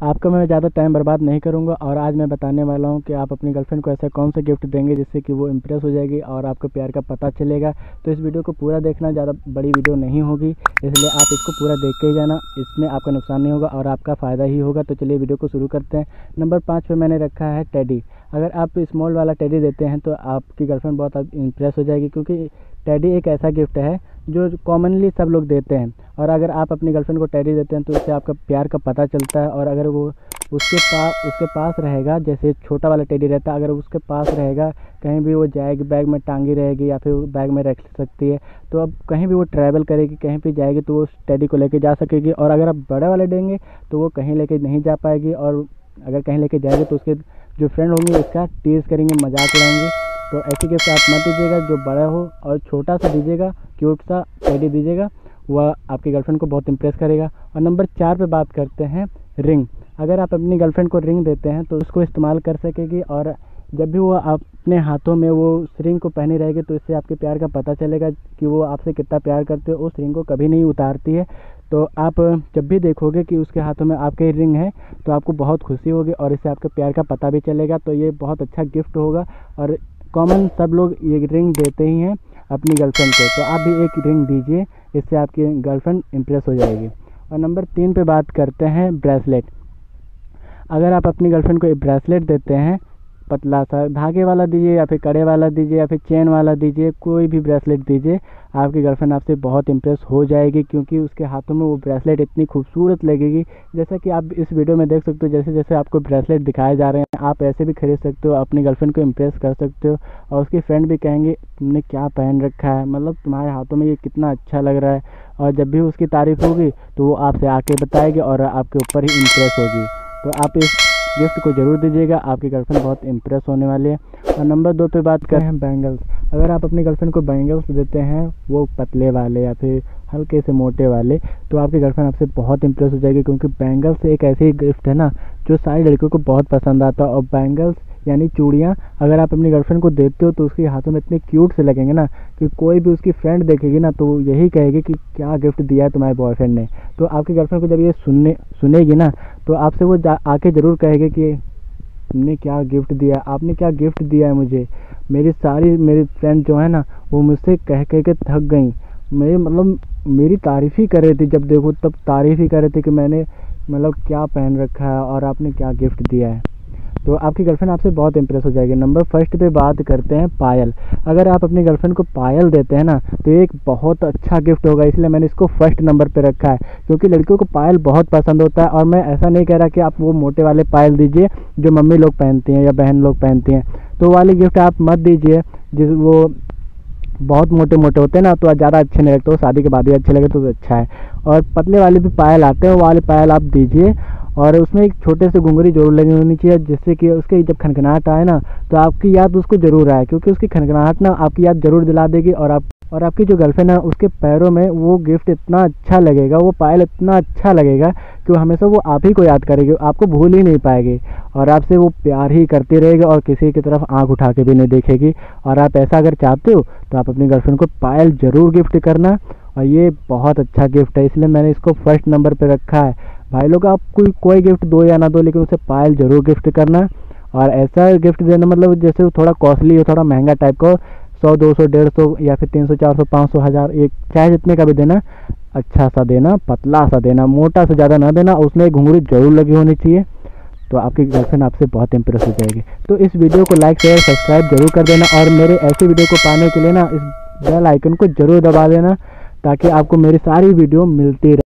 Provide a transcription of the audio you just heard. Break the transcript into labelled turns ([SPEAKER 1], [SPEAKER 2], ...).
[SPEAKER 1] आपका मैं ज़्यादा टाइम बर्बाद नहीं करूंगा और आज मैं बताने वाला हूं कि आप अपनी गर्लफ्रेंड को ऐसा कौन सा गिफ्ट देंगे जिससे कि वो इम्प्रेस हो जाएगी और आपको प्यार का पता चलेगा। तो इस वीडियो को पूरा देखना, ज़्यादा बड़ी वीडियो नहीं होगी, इसलिए आप इसको पूरा देख के ही जाना। इसमें आपका नुकसान नहीं होगा और आपका फ़ायदा ही होगा। तो चलिए वीडियो को शुरू करते हैं। नंबर 5 पे मैंने रखा है टेडी। अगर आप स्मॉल वाला टेडी देते हैं तो आपकी गर्लफ्रेंड बहुत इम्प्रेस हो जाएगी, क्योंकि टेडी एक ऐसा गिफ्ट है जो कॉमनली सब लोग देते हैं। और अगर आप अपनी गर्लफ्रेंड को टेडी देते हैं तो उससे आपका प्यार का पता चलता है। और अगर वो उसके पास रहेगा, जैसे छोटा वाला टेडी रहता है, अगर उसके पास रहेगा, कहीं भी वो जाएगी, बैग में टांगी रहेगी या फिर बैग में रख सकती है, तो अब कहीं भी वो ट्रैवल करेगी, कहीं भी जाएगी तो वो उस टेडी को लेके जा सकेगी। और अगर आप बड़े वाले देंगे तो वो कहीं लेके नहीं जा पाएगी, और अगर कहीं लेके जाएगी तो उसके जो फ्रेंड होंगे उसका टीज़ करेंगे, मजाक उड़ाएंगे। तो ऐसी गिफ्ट आप मत दीजिएगा, जो बड़ा हो और छोटा सा दीजिएगा, क्यूट सा टेडी दीजिएगा, वह आपकी गर्लफ्रेंड को बहुत इम्प्रेस करेगा। और नंबर 4 पे बात करते हैं रिंग। अगर आप अपनी गर्लफ्रेंड को रिंग देते हैं तो उसको इस्तेमाल कर सकेगी, और जब भी वो अपने हाथों में वो उस रिंग को पहनी रहेगी तो इससे आपके प्यार का पता चलेगा कि वो आपसे कितना प्यार करते हो। उस रिंग को कभी नहीं उतारती है। तो आप जब भी देखोगे कि उसके हाथों में आपके रिंग है तो आपको बहुत खुशी होगी और इससे आपके प्यार का पता भी चलेगा। तो ये बहुत अच्छा गिफ्ट होगा और कॉमन सब लोग ये रिंग देते ही हैं अपनी गर्लफ्रेंड को। तो आप भी एक रिंग दीजिए, इससे आपकी गर्लफ्रेंड इम्प्रेस हो जाएगी। और नंबर 3 पे बात करते हैं ब्रेसलेट। अगर आप अपनी गर्लफ्रेंड को एक ब्रेसलेट देते हैं, पतला सा धागे वाला दीजिए या फिर कड़े वाला दीजिए या फिर चेन वाला दीजिए, कोई भी ब्रेसलेट दीजिए, आपकी गर्लफ्रेंड आपसे बहुत इम्प्रेस हो जाएगी, क्योंकि उसके हाथों में वो ब्रेसलेट इतनी खूबसूरत लगेगी। जैसा कि आप इस वीडियो में देख सकते हो, जैसे जैसे आपको ब्रेसलेट दिखाए जा रहे हैं, आप ऐसे भी खरीद सकते हो, अपनी गर्लफ्रेंड को इम्प्रेस कर सकते हो। और उसकी फ्रेंड भी कहेंगे तुमने क्या पहन रखा है, मतलब तुम्हारे हाथों में ये कितना अच्छा लग रहा है। और जब भी उसकी तारीफ़ होगी तो वो आपसे आके बताएगी और आपके ऊपर ही इम्प्रेस होगी। तो आप इस गिफ्ट को ज़रूर दीजिएगा, आपकी गर्लफ्रेंड बहुत इम्प्रेस होने वाली है। और नंबर 2 पे बात करें हैं बैंगल्स। अगर आप अपनी गर्लफ्रेंड को बैंगल्स देते हैं, वो पतले वाले या फिर हल्के से मोटे वाले, तो आपकी गर्लफ्रेंड आपसे बहुत इम्प्रेस हो जाएगी, क्योंकि बैंगल्स एक ऐसी गिफ्ट है ना जो सारी लड़कियों को बहुत पसंद आता है। और बैंगल्स यानी चूड़ियाँ अगर आप अपनी गर्लफ्रेंड को देते हो तो उसके हाथों में इतने क्यूट से लगेंगे ना कि कोई भी उसकी फ्रेंड देखेगी ना तो यही कहेगी कि क्या गिफ्ट दिया है तुम्हारे बॉयफ्रेंड ने। तो आपकी गर्लफ्रेंड को जब ये सुनेगी ना तो आपसे वो आके ज़रूर कहेगी कि तुमने क्या गिफ्ट दिया, आपने क्या गिफ्ट दिया है मुझे। मेरी फ्रेंड जो है ना वो मुझसे कह के थक गई, मेरी तारीफ़ ही कर रही थी, जब देखो तब तारीफ़ ही कर रही थी कि मैंने क्या पहन रखा है और आपने क्या गिफ्ट दिया है। तो आपकी गर्लफ्रेंड आपसे बहुत इम्प्रेस हो जाएगी। नंबर 1 पे बात करते हैं पायल। अगर आप अपनी गर्लफ्रेंड को पायल देते हैं ना तो ये एक बहुत अच्छा गिफ्ट होगा, इसलिए मैंने इसको 1st नंबर पे रखा है, क्योंकि लड़कियों को पायल बहुत पसंद होता है। और मैं ऐसा नहीं कह रहा कि आप वो मोटे वाले पायल दीजिए जो मम्मी लोग पहनती हैं या बहन लोग पहनती हैं, तो वाली गिफ्ट आप मत दीजिए। वो बहुत मोटे मोटे होते हैं ना तो ज़्यादा अच्छे नहीं लगते, वो शादी के बाद ही अच्छे लगे तो अच्छा है। और पतले वाले भी पायल आते हैं, वो वाले पायल आप दीजिए, और उसमें एक छोटे से घुंघरी जरूर लगी होनी चाहिए, जिससे कि उसके जब खनखनाहट आए ना तो आपकी याद उसको ज़रूर आए, क्योंकि उसकी खनखनाहट ना आपकी याद ज़रूर दिला देगी। और आपकी जो गर्लफ्रेंड है उसके पैरों में वो गिफ्ट इतना अच्छा लगेगा, वो पायल इतना अच्छा लगेगा कि वो हमेशा वो आप ही को याद करेगी, आपको भूल ही नहीं पाएगी और आपसे वो प्यार ही करती रहेगी और किसी की तरफ आंख उठा के भी नहीं देखेगी। और आप ऐसा अगर चाहते हो तो आप अपनी गर्लफ्रेंड को पायल ज़रूर गिफ्ट करना, और ये बहुत अच्छा गिफ्ट है, इसलिए मैंने इसको 1st नंबर पर रखा है। भाई लोग आप कोई गिफ्ट दो या ना दो, लेकिन उसे पायल ज़रूर गिफ्ट करना। और ऐसा गिफ्ट देना जैसे वो थोड़ा कॉस्टली हो, थोड़ा महंगा टाइप का, 100, 200, 150 या फिर 300, 400, 500, 1000, एक चाहे जितने का भी देना, अच्छा सा देना, पतला सा देना, मोटा से ज़्यादा ना देना, उसमें एक घुंघरू जरूर लगी होनी चाहिए। तो आपकी गर्लफ्रेंड आपसे बहुत इम्प्रेस हो जाएगी। तो इस वीडियो को लाइक शेयर सब्सक्राइब जरूर कर देना, और मेरे ऐसे वीडियो को पाने के लिए ना इस बेल आइकन को जरूर दबा देना, ताकि आपको मेरी सारी वीडियो मिलती रहे।